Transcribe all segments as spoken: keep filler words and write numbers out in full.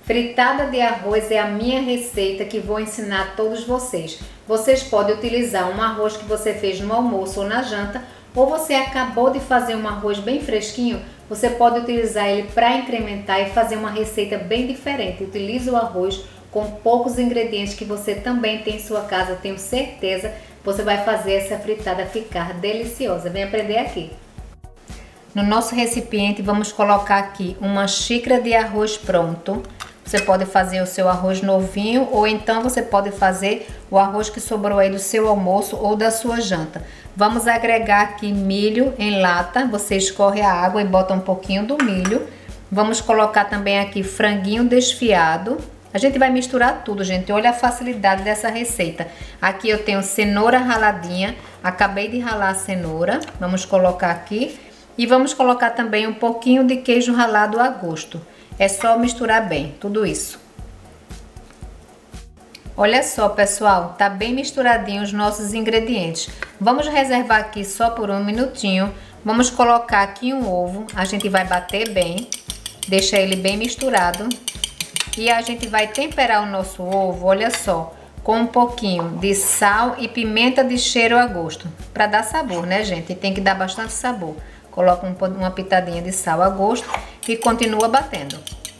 Fritada de arroz é a minha receita que vou ensinar a todos vocês. Vocês podem utilizar um arroz que você fez no almoço ou na janta, ou você acabou de fazer um arroz bem fresquinho, você pode utilizar ele para incrementar e fazer uma receita bem diferente. Utilize o arroz com poucos ingredientes que você também tem em sua casa, tenho certeza, você vai fazer essa fritada ficar deliciosa. Vem aprender aqui. No nosso recipiente vamos colocar aqui uma xícara de arroz pronto. Você pode fazer o seu arroz novinho ou então você pode fazer o arroz que sobrou aí do seu almoço ou da sua janta. Vamos agregar aqui milho em lata. Você escorre a água e bota um pouquinho do milho. Vamos colocar também aqui franguinho desfiado. A gente vai misturar tudo, gente. Olha a facilidade dessa receita. Aqui eu tenho cenoura raladinha. Acabei de ralar a cenoura. Vamos colocar aqui. E vamos colocar também um pouquinho de queijo ralado a gosto. É só misturar bem tudo isso. Olha só, pessoal, tá bem misturadinho os nossos ingredientes. Vamos reservar aqui só por um minutinho. Vamos colocar aqui um ovo. A gente vai bater bem, deixa ele bem misturado. E a gente vai temperar o nosso ovo, olha só, com um pouquinho de sal e pimenta de cheiro a gosto. Para dar sabor, né, gente? E tem que dar bastante sabor. Coloca um, uma pitadinha de sal a gosto e continua batendo.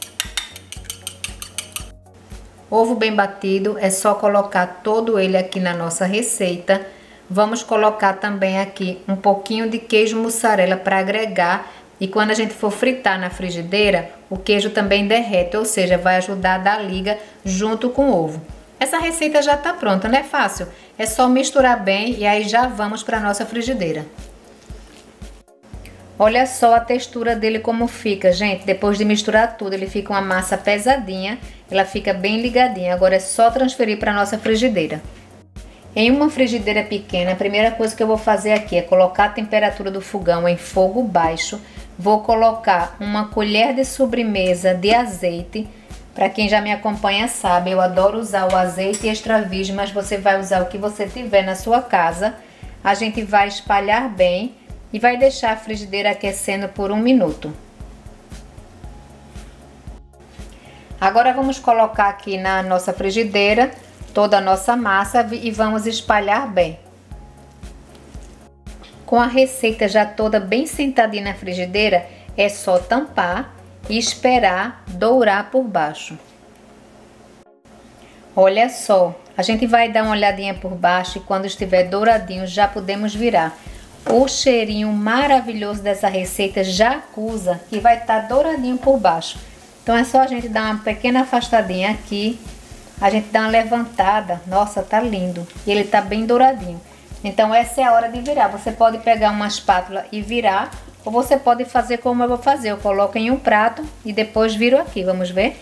Ovo bem batido, é só colocar todo ele aqui na nossa receita. Vamos colocar também aqui um pouquinho de queijo mussarela para agregar. E quando a gente for fritar na frigideira, o queijo também derrete, ou seja, vai ajudar a dar liga junto com o ovo. Essa receita já está pronta, não é fácil? É só misturar bem e aí já vamos para a nossa frigideira. Olha só a textura dele como fica, gente. Depois de misturar tudo, ele fica uma massa pesadinha. Ela fica bem ligadinha. Agora é só transferir para a nossa frigideira. Em uma frigideira pequena, a primeira coisa que eu vou fazer aqui é colocar a temperatura do fogão em fogo baixo. Vou colocar uma colher de sobremesa de azeite. Para quem já me acompanha sabe, eu adoro usar o azeite extra virgem, mas você vai usar o que você tiver na sua casa. A gente vai espalhar bem. E vai deixar a frigideira aquecendo por um minuto. Agora vamos colocar aqui na nossa frigideira toda a nossa massa e vamos espalhar bem. Com a receita já toda bem sentadinha na frigideira, é só tampar e esperar dourar por baixo. Olha só, a gente vai dar uma olhadinha por baixo e quando estiver douradinho já podemos virar. O cheirinho maravilhoso dessa receita já acusa que vai estar douradinho por baixo. Então é só a gente dar uma pequena afastadinha aqui. A gente dá uma levantada. Nossa, tá lindo. E ele tá bem douradinho. Então essa é a hora de virar. Você pode pegar uma espátula e virar. Ou você pode fazer como eu vou fazer. Eu coloco em um prato e depois viro aqui. Vamos ver?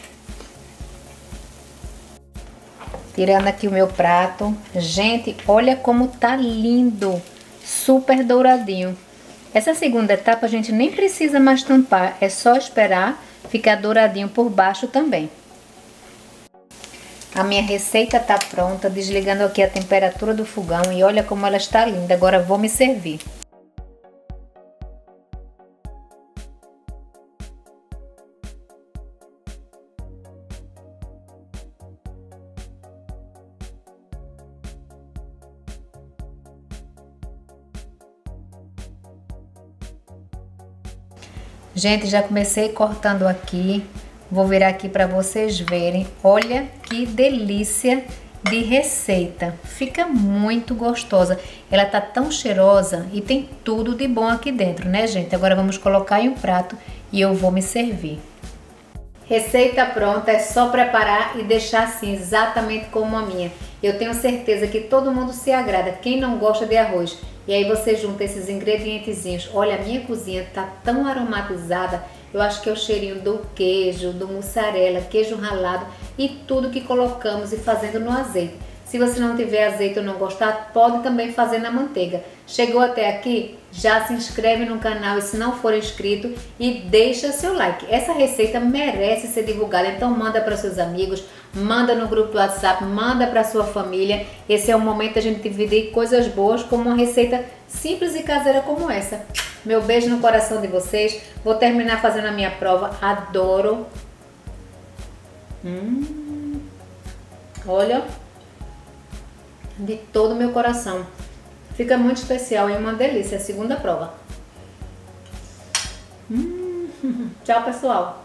Tirando aqui o meu prato. Gente, olha como tá lindo. Super douradinho. Essa segunda etapa a gente nem precisa mais tampar, é só esperar ficar douradinho por baixo também. A minha receita tá pronta, desligando aqui a temperatura do fogão e olha como ela está linda. Agora vou me servir. Gente, já comecei cortando aqui, vou virar aqui para vocês verem. Olha que delícia de receita, fica muito gostosa. Ela tá tão cheirosa e tem tudo de bom aqui dentro, né, gente? Agora vamos colocar em um prato e eu vou me servir. Receita pronta, é só preparar e deixar assim, exatamente como a minha. Eu tenho certeza que todo mundo se agrada, quem não gosta de arroz. E aí você junta esses ingredientezinhos. Olha, a minha cozinha tá tão aromatizada. Eu acho que é o cheirinho do queijo, do mussarela, queijo ralado e tudo que colocamos e fazendo no azeite. Se você não tiver azeite ou não gostar, pode também fazer na manteiga. Chegou até aqui? Já se inscreve no canal e se não for inscrito e deixa seu like. Essa receita merece ser divulgada, então manda para seus amigos, manda no grupo do WhatsApp, manda para sua família. Esse é o momento da gente dividir coisas boas como uma receita simples e caseira como essa. Meu beijo no coração de vocês. Vou terminar fazendo a minha prova. Adoro Hum. Olha, de todo o meu coração. Fica muito especial e uma delícia. A segunda prova. Hum. Tchau, pessoal.